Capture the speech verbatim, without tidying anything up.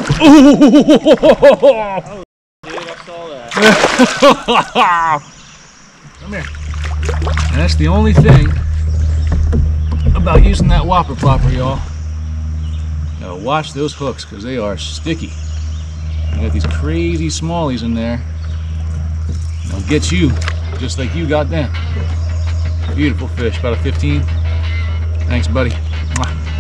Oh, dude, I saw that. Come here. And that's the only thing about using that Whopper plopper, y'all. Now watch those hooks, because they are sticky. You got these crazy smallies in there. They'll get you just like you got them. Beautiful fish, about a fifteen. Thanks, buddy. Mwah.